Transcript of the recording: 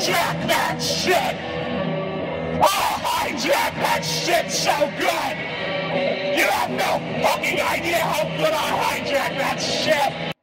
hijack that shit! I'll hijack that shit so good! You have no fucking idea how good I hijack that shit!